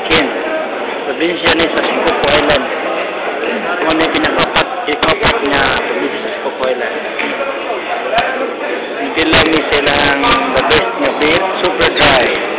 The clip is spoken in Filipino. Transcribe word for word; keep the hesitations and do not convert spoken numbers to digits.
King. Probinsya ni sa Shikoku Island. Kung ano yung pinakapat, ikapat niya probinsya sa Shikoku Island. Nagkilaw mi silang the best nga beef, super dry.